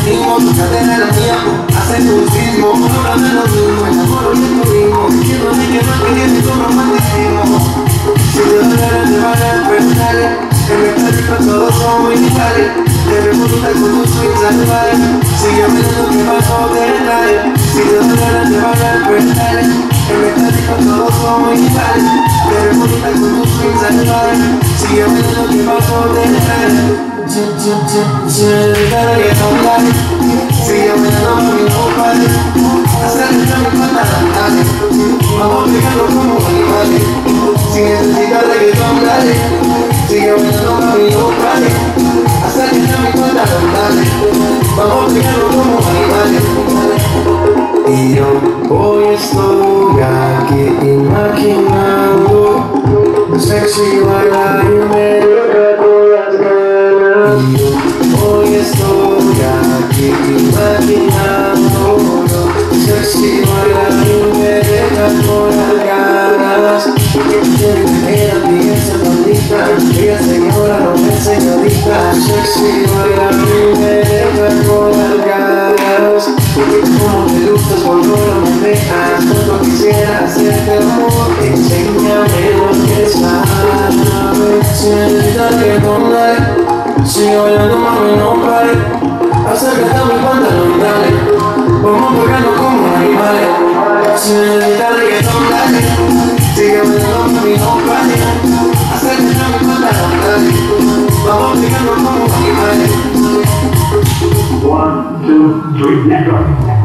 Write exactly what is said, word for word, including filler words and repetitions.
ritmo, tu cadera la mía, hace tu ritmo, ahora de lo mismo, enamoro de tu ritmo, diciéndome que más que tiene tu romanticismo. Si te doy ganas de bailar, pues dale, en el plástico todos somos iguales, debemos luchar con tu swing salvaje, sigue mirando que pasó de detalle. Si te doy ganas de bailar, pues dale, en el plástico todos somos iguales, debemos luchar con tu swing salvaje, sigue mirando que pasó de detalle. Si me dedicara que no vale, sigue mirando mi no vale, acércate a mi pantalón, vamos pegando como animales. Si necesitas reggaetón, dale, sigue mirando mi no vale, acércate a mi pantalón, dale, vamos pegando como animales. Y yo hoy estoy aquí imaginando sexy bailar y me deja con las ganas. Y yo hoy estoy aquí imaginando sexy bailar y me deja con las ganas. Ella piensa maldita, ella señora no es señorita. Sexy bailar y me deja con las ganas. Como te gustas cuando no me dejas, cuando quisiera hacerte amor, enséñame lo que sabes. Si necesitas que no like, sigue bailando mami no pare, acércate a mi pantalón dale, vamos pegando como animales. Si necesitas que no like, sigue bailando mami no pare, acércate a mi pantalón dale, vamos pegando como animales. One, two, three, let's go.